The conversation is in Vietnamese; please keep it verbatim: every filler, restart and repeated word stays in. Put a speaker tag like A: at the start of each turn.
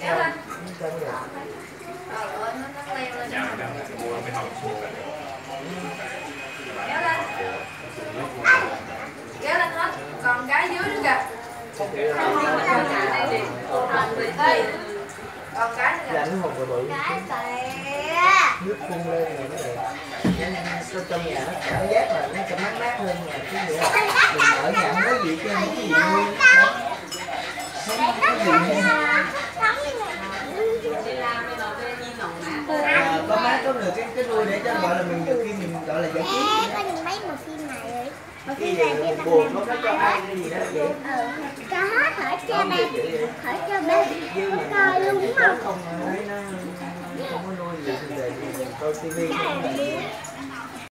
A: kéo lên.
B: Trời ơi,
A: nó nó leo lên.
C: Dạ, mua cái hộp xuống rồi.
A: Kéo lên. Kéo lên hết. Còn cái dưới nữa kìa. Còn cái nữa kìa.
B: Rảnh một rồi bự. Nước phun lên rồi nó đẹp. Cho trong nhà nó cảm giác là nó sẽ mát mát hơn nhà chứ gì đó. Mình ở nhà không có gì chứ không có gì luôn. Không có gì hết. À, có mát có được cái cái nuôi để cho gọi là mình nhiều khi mình gọi là giải trí.
D: Có nhìn mấy bộ phim này rồi. Bộ
B: Cái
D: phim
B: gì
D: này
B: mình
D: cái
B: buồn nó cho ăn cái gì đó vậy.
D: Ừ, cho hết hỏi cho ba. Hỏi cho ba. Có coi luôn đúng không?
B: Không thấy nó không có nuôi gì thì về coi tivi.